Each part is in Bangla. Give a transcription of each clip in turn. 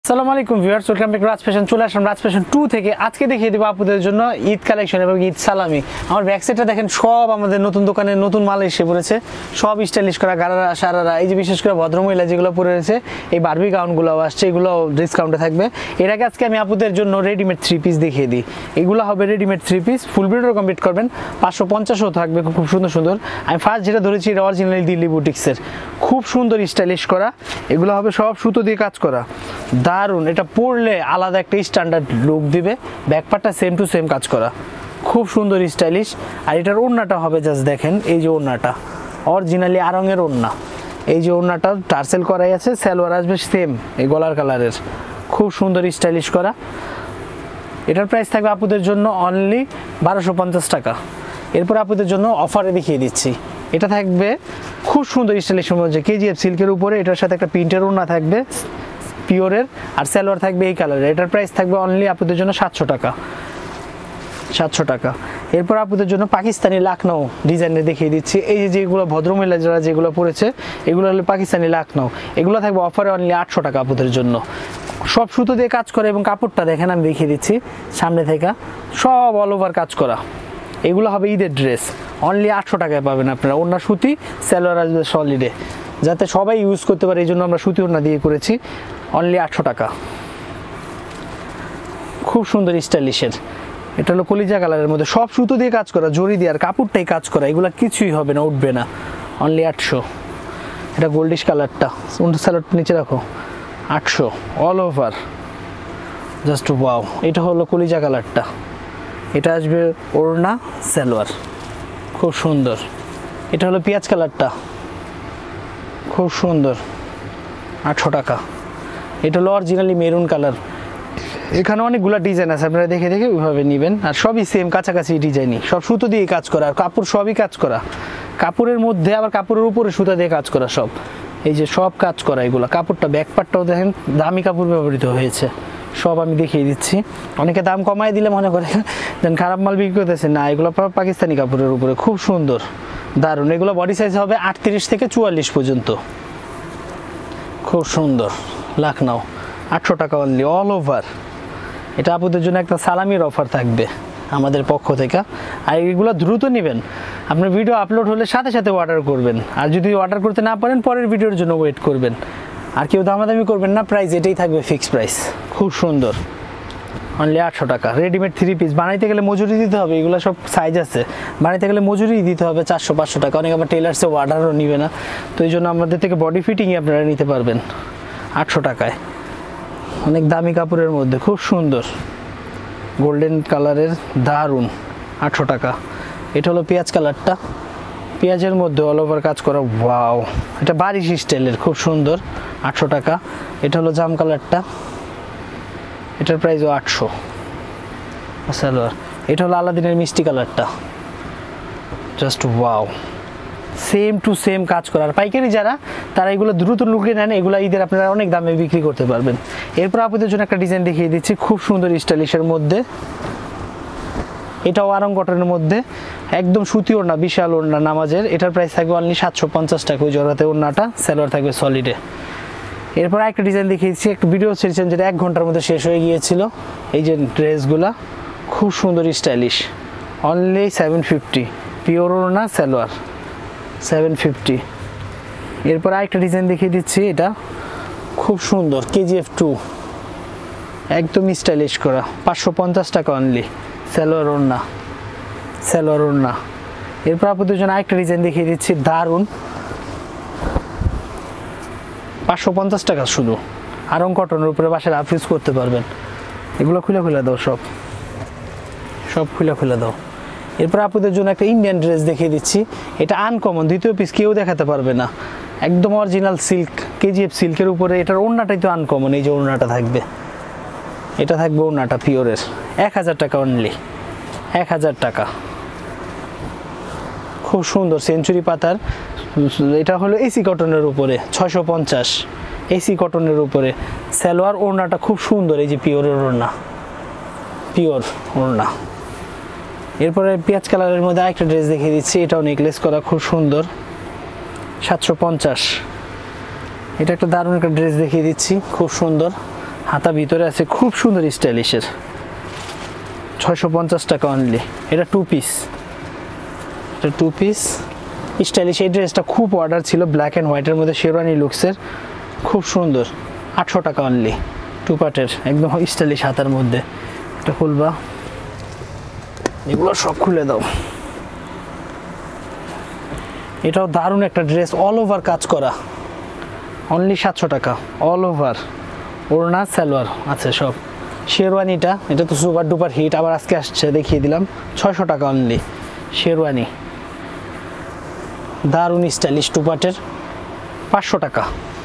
আসসালামু আলাইকুম viewers, welcome back Raj fashion. চলে আসলাম রাজ ফ্যাশন 2 থেকে। আজকে দেখিয়ে দেবো আপনাদের জন্য ঈদ কালেকশন এবং ঈদ সালামি। আমার ব্যাক সাইডটা দেখেন, সব আমাদের নতুন দোকানে নতুন মাল এসে পড়েছে, সব স্টাইলিশ করা গারারা সারারা। এই যে বিশেষ করে ভদ্রমহিলা যেগুলো পরে রয়েছে, এই বারবি গাউনগুলো আসছে, এগুলো ডিসকাউন্টে থাকবে। এর আগে আজকে আমি আপনাদের জন্য রেডিমেড 3 পিস দেখিয়ে দিই। এগুলো হবে readymade 3 piece, full video complete করবেন। 550ও থাকবে, খুব সুন্দর সুন্দর। আমি ফার্স্ট যেটা ধরেছি এটা অরিজিনালি দিল্লি বুটিক্সের, খুব সুন্দর স্টাইলিশ করা। এগুলো হবে সব সুতো দিয়ে কাজ করা, দারুণ। এটা পরলে আলাদা একটা স্ট্যান্ডার্ড লুক দিবে। ব্যাকপার্টটা সেম টু সেম কাজ করা, খুব সুন্দর স্টাইলিশ। আর এটার ওড়নাটা হবে জাস্ট দেখেন, এই যে ওড়নাটা অরিজিনালি আরঙের ওড়না। এই যে ওড়নাটা টার্সেল করাই আছে, সালোয়ার আসবে সেম এই গলার কালারের, খুব সুন্দর স্টাইলিশ করা। এটার প্রাইস থাকবে আপুদের জন্য অনলি 1250 টাকা। এরপর আপুদের জন্য অফারে দেখিয়ে দিচ্ছি। এটা থাকবে খুব সুন্দর স্টাইলিশের মধ্যে, কেজিএফ সিল্কের উপরে। এটার সাথে একটা প্রিন্টের ওড়না থাকবে পিওরের, আর সালোয়ার থাকবে এই কালারের। এটার প্রাইস থাকবে অনলি আপুদের জন্য 700 টাকা। 700 টাকা। এরপর আপুদের জন্য পাকিস্তানি লাখনৌ ডিজাইনে দেখিয়ে দিচ্ছি। এই যে যেগুলো ভদ্রমহিলা যারা যেগুলো পরেছে, এগুলো হলো পাকিস্তানি লাখনৌ। এগুলো থাকবে অফারে অনলি 800 টাকা আপুদের জন্য। সব সুতো দিয়ে কাজ করে এবং কাপড়টা দেখেন, আমি দেখিয়ে দিচ্ছি সামনে থেকে, সব অল ওভার কাজ করা। এগুলো হবে ঈদের ড্রেস, অনলি 800 টাকায় পাবেন আপনারা। ওড়না সুতি, সালোয়ার আসবে সলিডে, যাতে সবাই ইউজ করতে পারে, এই জন্য আমরা সুতি ওড়না দিয়ে করেছি। অনলি 800 টাকা, খুব সুন্দর স্টাইলিশের। এটা হলো কলিজা কালারের মধ্যে, সব সুতো দিয়ে কাজ করা, জরি দিয়ে, আর কাপড়টাই কাজ করা। এগুলো কিছুই হবে না, উঠবে না। অনলি 800। এটা গোল্ডিশ কালারটা, সালোয়ারটা নিচে রাখো, 800 অল ওভার, জাস্ট ওয়াও। এটা হলো কলিজা কালারটা, এটা আসবে ওড়না সালোয়ার, খুব সুন্দর। এটা হলো পেঁয়াজ কালারটা, খুব সুন্দর, 800 টাকা। এটা হলো অরিজিনালি মেরুন কালার। এখানে অনেকগুলো ডিজাইন আছে, আপনারা দেখে দেখে ওইভাবে নেবেন। আর সবই সেম, কাছাকাছি ডিজাইনই, সব সুতো দিয়ে কাজ করা, আর কাপড় সবই কাজ করা। কাপড়ের মধ্যে আবার কাপড়ের উপরে সুতা দিয়ে কাজ করা সব। এই যে সব কাজ করা এগুলো। কাপড়টা ব্যাকপার্টটাও দেখেন, দামি কাপড় ব্যবহৃত হয়েছে, সব আমি দেখিয়ে দিচ্ছি। অনেকে দাম কমায় দিলে মনে করে যেন খারাপ মাল বিক্রি করতেছে, না, এগুলো পাকিস্তানি কাপড়ের উপরে, খুব সুন্দর, দারুণ। এগুলো বডি সাইজ হবে 38 থেকে 44 পর্যন্ত, খুব সুন্দর। লাখনৌ 800 টাকা অনলি, অল ওভার। এটা আপনাদের জন্য একটা সালামির অফার থাকবে আমাদের পক্ষ থেকে। আর এগুলো দ্রুত নেবেন, আপনার ভিডিও আপলোড হলে সাথে সাথে অর্ডার করবেন। আর যদি অর্ডার করতে না পারেন, পরের ভিডিওর জন্য ওয়েট করবেন। আর কেউ দামাদামি করবেন না, প্রাইস এটাই থাকবে, ফিক্স প্রাইস, খুব সুন্দর। অনলি 800 টাকা। রেডিমেড 3 পিস বানাইতে গেলে মজুরি দিতে হবে, এগুলো সব সাইজ আছে, বানাইতে গেলে মজুরি দিতে হবে 400-500 টাকা। অনেক আবার টেলার্সে অর্ডারও নিবে না, তো এই জন্য আমাদের থেকে বডি ফিটিংই আপনারা নিতে পারবেন 800 টাকায়। অনেক দামি কাপড়ের মধ্যে, খুব সুন্দর, গোল্ডেন কালারের, দারুণ, 800 টাকা। এটা হলো পেঁয়াজ কালারটা, পেঁয়াজের মধ্যে অল ওভার কাজ করা, ওয়াও। এটা বারিশ স্টাইলের, খুব সুন্দর, 800 টাকা। এটা হলো জাম কালারটা, এটার প্রাইসও 800 সালোয়ার। এটা হলো আলাদিনের মিষ্টি কালারটা, just wow, same to same কাজ করা। আর পাইকারি যারা, তারা এগুলো দ্রুত লুকিয়ে নেন, এগুলো ঈদের আপনারা অনেক দামে বিক্রি করতে পারবেন। এরপর আপনাদের জন্য একটা ডিজাইন দেখিয়ে দিচ্ছি, খুব সুন্দর স্টাইলিশের মধ্যে। এটাও আরং কটনের মধ্যে, একদম সুতি ওড়না, বিশাল ওড়না নামাজের। এটার প্রাইস থাকবে অনলি 750 টাকা, ওই জড়াতে ওড়নাটা, সালোয়ার থাকবে সলিডে। এরপর একটা ডিজাইন দেখিয়েছি, একটু ভিডিও ছেড়েছেন যেটা 1 ঘন্টার মধ্যে শেষ হয়ে গিয়েছিল। এই যে ড্রেসগুলা খুব সুন্দর স্টাইলিশ, অনলি 750, পিওর ওড়না সালোয়ার, 750। এরপর আরেকটা ডিজাইন দেখিয়ে দিচ্ছি, এটা খুব সুন্দর, কেজিএফ 2, একদম স্টাইলিশ করা, 550 টাকা অনলি, সালোয়ার ওড়না, সালোয়ার ওড়না। এরপর আপনাদের জন্য আরেকটা ডিজাইন দেখিয়ে দিচ্ছি, দারুণ, 550 টাকা শুধু, আরং কটনের উপরে বাসায় রাফ ইউজ করতে পারবেন। এগুলো খুলে খুলে দাও, সব খুলে খুলে দাও। এরপর আপনাদের জন্য একটা ইন্ডিয়ান ড্রেস দেখিয়ে দিচ্ছি, এটা আনকমন, দ্বিতীয় পিস কেউ দেখাতে পারবে না, একদম অরিজিনাল সিল্ক, কেজিএফ সিল্কের উপরে। এটার ওড়নাটাই তো আনকমন, এই যে ওড়নাটা থাকবে, এটা থাকবে ওড়নাটা পিওরের, 1000 টাকা অনলি, 1000 টাকা, খুব সুন্দর সেঞ্চুরি পাতার। এটা হলো এসি কটনের উপরে, 650 এসি কটনের উপরে, সালোয়ার, ওড়নাটা খুব সুন্দর, এই যে পিওরের ওড়না, পিওর ওড়না। এরপরে পেঁয়াজ কালারের মধ্যে আরেকটা ড্রেস দেখিয়ে দিচ্ছি, এটাও নেকলেস করা, খুব সুন্দর, 750। এটা একটা দারুণ একটা ড্রেস দেখিয়ে দিচ্ছি, খুব সুন্দর, হাতা ভিতরে আছে, খুব সুন্দর স্টাইলিশের, 650 টাকা অনলি। এটা 2 পিস, এটা 2 পিস স্টাইলিশ। এই ড্রেসটা খুব অর্ডার ছিল, ব্ল্যাক অ্যান্ড হোয়াইটের মধ্যে শেরওয়ানি লুকসের, খুব সুন্দর, 800 টাকা অনলি, 2 পার্টের, একদম স্টাইলিশ হাতার মধ্যে। এটা খুলবা, এগুলো সব খুলে দাও। এটাও দারুণ একটা ড্রেস, অল ওভার কাজ করা, অনলি 700 টাকা, অল ওভার, ওড়না সালোয়ার আছে সব। শেরওয়ানিটা, এটা তো সুপার ডুপার হিট, আবার আজকে আসছে, দেখিয়ে দিলাম, 600 টাকা অনলি শেরওয়ানি, দারুণ স্টাইলিশ, 2 পার্টের, 500 টাকা,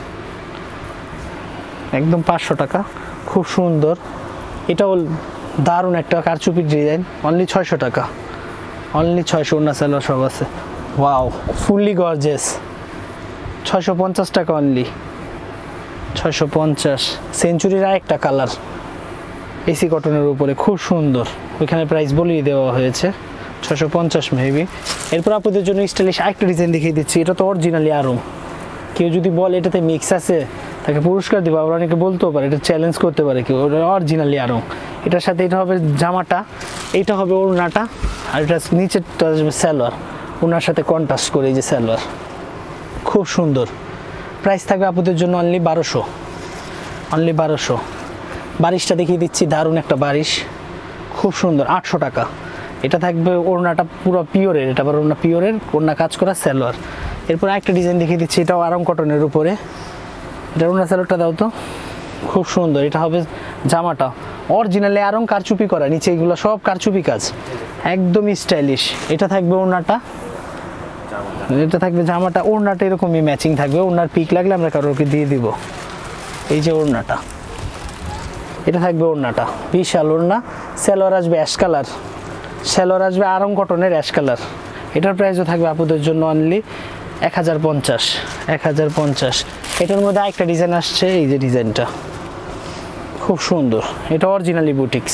একদম 500 টাকা, খুব সুন্দর। এটাও দারুণ একটা কারচুপির ডিজাইন, অনলি 600 টাকা, অনলি 600, ওড়না সালোয়ার সব আছে। ওয়াও, ফুললি গর্জিয়াস, 650 টাকা অনলি, 650। সেঞ্চুরির আরেকটা কালার, এসি কটনের উপরে, খুব সুন্দর, ওইখানে প্রাইস বলেই দেওয়া হয়েছে, 650 মেবি। এরপর আপনাদের জন্য স্টাইলিশ আরেকটা ডিজাইন দেখিয়ে দিচ্ছি, এটা তো অরিজিনালি আরও, কেউ যদি বলে এটাতে মিক্স আছে তাকে পুরস্কার দেবো, আবার অনেকে বলতেও পারে, এটা চ্যালেঞ্জ করতে পারে কেউ, ওটা অরিজিনালি আরও। এটার সাথে এটা হবে জামাটা, এইটা হবে ওড়নাটা, আর এটা নিচেরটা আসবে সালোয়ার, ওনার সাথে কন্ট্রাস্ট করে, এই যে সালোয়ার, খুব সুন্দর। প্রাইস থাকবে আপনাদের জন্য অনলি 1200, অনলি 1200। বারিশটা দেখিয়ে দিচ্ছি, দারুণ একটা বারিশ, খুব সুন্দর, 800 টাকা। এটা থাকবে ওড়নাটা পুরো পিওরের, এটা আবার ওড়না পিওরের, ওড়না কাজ করা সালোয়ার। এরপর একটা ডিজাইন দেখিয়ে দিচ্ছি, এটাও আরাম কটনের উপরে, এটা ওড়না সালোয়ারটা দাও তো, খুব সুন্দর। এটা হবে জামাটা, অরিজিনালি আরং কারচুপি করা, নিচে এগুলো সব কারচুপি কাজ, একদম স্টাইলিশ। এটা থাকবে ওড়নাটা, এটা থাকবে জামাটা, ওড়নাটা এরকমই ম্যাচিং থাকবে, ওড়নার পিক লাগলে আমরা কারোকে দিয়ে দিব। এই যে ওড়নাটা, এটা থাকবে ওড়নাটা, বিশাল ওড়না, সালোয়ার আসবে অ্যাশ কালার, সালোয়ার আসবে আরং কটনের অ্যাশ কালার। এটার প্রাইসও থাকবে আপনাদের জন্য অনলি 1050, 1050। এটার মধ্যে আরেকটা ডিজাইন আসছে, এই যে ডিজাইনটা খুব সুন্দর, এটা অরিজিনালি বুটিক্স,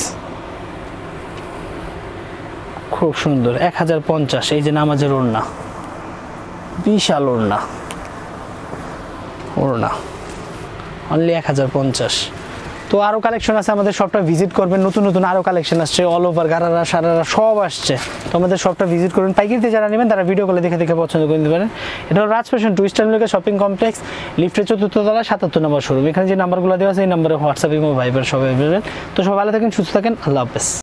খুব সুন্দর, 1050। এই যে নামাজের ওড়না, বিশাল ওড়না, ওড়না অনলি 1050। তো আরও কালেকশন আছে, আমাদের শপটা ভিজিট করবেন, নতুন নতুন আরও কালেকশন আসছে, অল ওভার গারারা সারারা সব আসছে, তো আমাদের শপটা ভিজিট করবেন। পাইকারিতে যারা নেবেন তারা ভিডিও কলে দেখে দেখে পছন্দ করে নিতে পারেন। এটা হল রাজ ফ্যাশন টুইস্টার লোকের শপিং কমপ্লেক্স, লিফটের 4th তলা 77 নম্বর শোরুম। এখানে যে নাম্বারগুলো দেওয়া আছে এই নাম্বারে হোয়াটসঅ্যাপ এবং ভাইবার সবাই অ্যাভেলেবেল। তো সব ভালো থাকেন, সুস্থ থাকেন, আল্লাহ হাফেজ।